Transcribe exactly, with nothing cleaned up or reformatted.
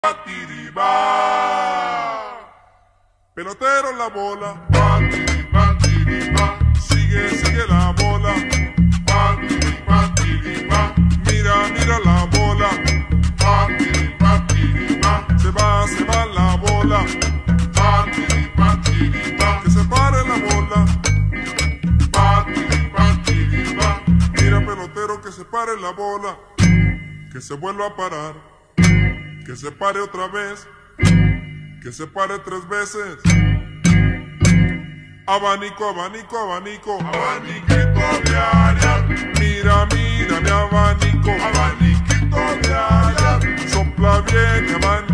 Batiriba. Pelotero en la bola. Batiriba, batiriba. Sigue, sigue la bola. Batiriba, batiriba. Mira, mira la bola. Batiriba, batiriba. Se va, se va la bola. Batiriba, batiriba. Que se pare la bola. Batiriba, batiriba. Mira, pelotero, que se pare la bola. Que se vuelva a parar. Que se pare otra vez, que se pare tres veces. Abanico, abanico, abanico, abaniquito de área. Mira, mira mi abanico, abaniquito de área. Sopla bien, abanico.